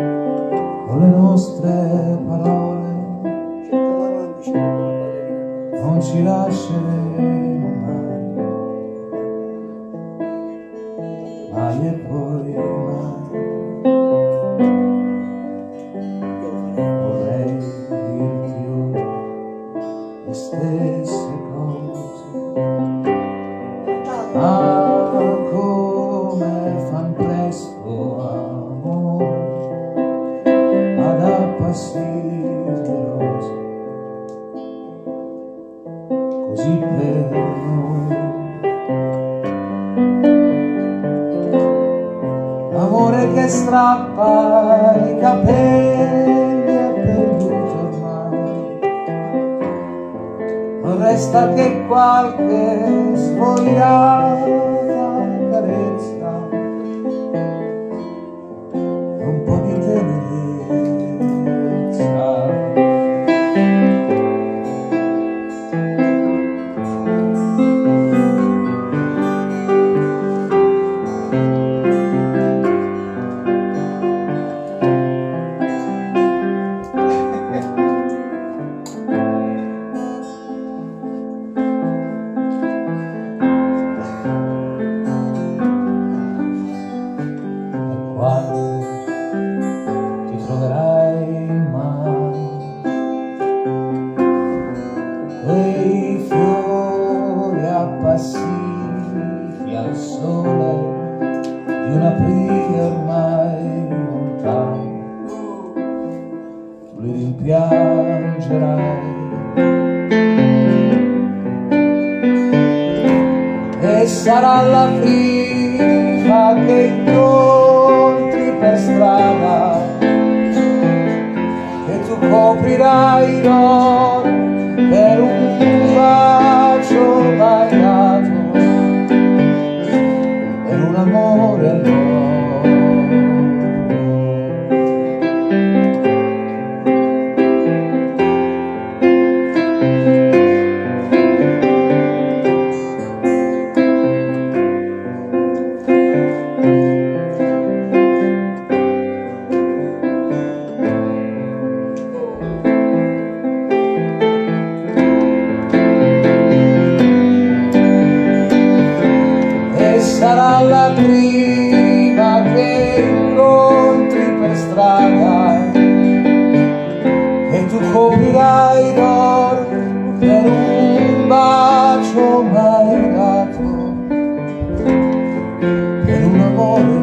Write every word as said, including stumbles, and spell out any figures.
con le nostre parole non ci lasceremo mai, mai e poi mai. Vorrei dirti ora le stesse cose, ma come fan presto amore ad appassire le rose, così per noi. Amore che strappa i capelli è perduto ormai, non resta che qualche svogliata carezza, un po' di tenerezza. Quando ti troverai in mano quei fiori appassiti al sole di un aprile ormai lontano, tu li rimpiangerai e sarà la prima che incontri per strada, che tu coprirai d'oro per un bacio mai dato, per un amore nuovo. Sarà la prima che incontri per strada, che tu coprirai d'oro per un bacio mai dato, per un amore